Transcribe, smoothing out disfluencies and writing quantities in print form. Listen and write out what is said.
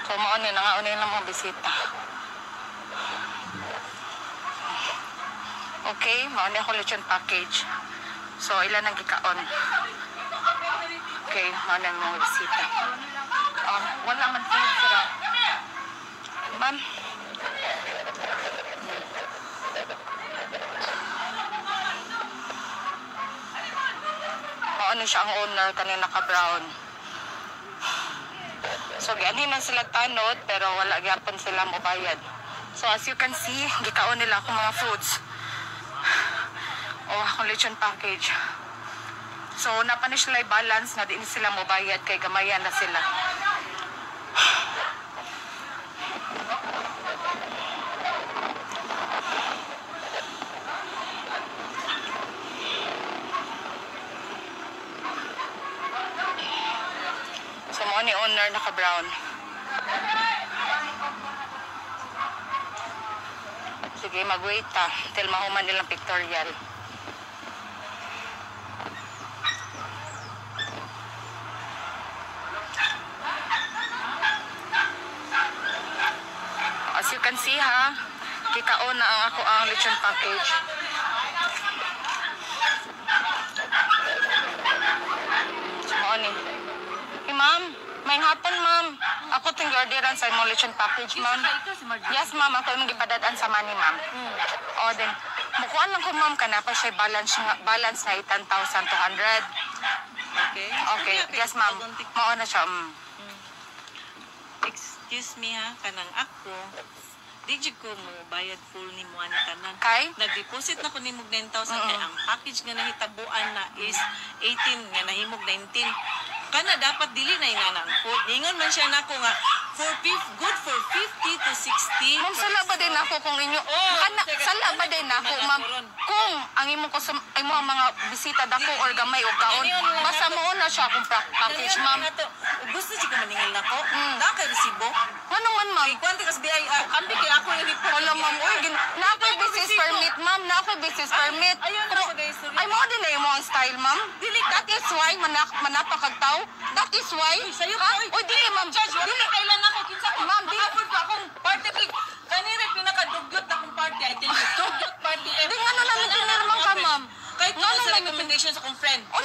So, mauni na nga unin lang mga bisita. Okay, mauni ako lechon package. So, ilan ang gikaon? Okay, mauni ang mga bisita. Wala man food sila. Ma'am? Mauni siya ang owner, kanina ka-brown. So, gianhin na sila tanod, pero wala gyapon sila mobayad. So, as you can see, gikaon nila akong mga foods. Akong lechon package. So, napani sila balance na din sila mobayad kay gamayan na sila. So, mo ni owner naka-brown. Sige, mag-wait ta till mahuman nilang pictorial. As you can see ha, kikaon na ang ako ang lechon package. So, ni. Hey, ma'am. May hapon, ma'am. Ako ting orderan sa imong lechon package, ma'am. Yes, ma'am. Ako imong gipadadaan sa money, ma'am. Then, mukuan lang ko, ma'am, kana pa siya balance na 10,200. Okay. Okay. Yes, ma'am. Mao na siya. Excuse me ha, kanang ako. Di ko mo bayad full ni mo ani tanan. Kay? Nag-deposit na ko ni mog 9,000 kay ang package nga nahitabuan na is 18 nga nahimog 19. Kana dapat dili na ina nang food. Ningon man siya nako nga good for 50 to 60. Ma'am, sala ba din ako kung inyo? Sala ba din ako, ma'am? Kung ang imong mga bisita dako or gamay o kaon, basta mo na siya kung package, ma'am. Gusto siya ko maningil nako. Naka resibo. Ano man, ma'am? Kwante kas BIR. Ambi kay ako yung report. Wala, ma'am. Na ako business permit, ma'am. Na ako business permit. Ayun ako guys. Ay mo din mo ang style, ma'am. That is why manapakagtaw. That is why. Sayo ha? Oy, dili, ma'am. Dili kailan ako kinsa ko. Ma'am, dili ko akong party click. Kanire pinakadugyot akong party. I tell you, dugyot party. Di nga na namin tinirman ka, ma'am. Kahit ano sa recommendation sa akong friend.